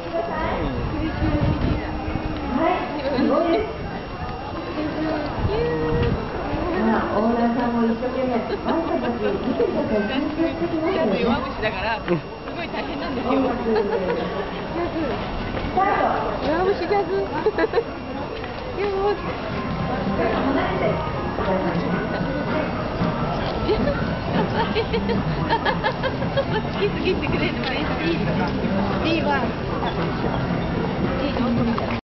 すごいです。オーナーさんも一生懸命、ワンちゃんたち見てください。緊張してきますよね。 弱虫だから、すごい大変なんですよ。弱虫ジャズ。好きってくれるの嬉しい。いいわ。いいの。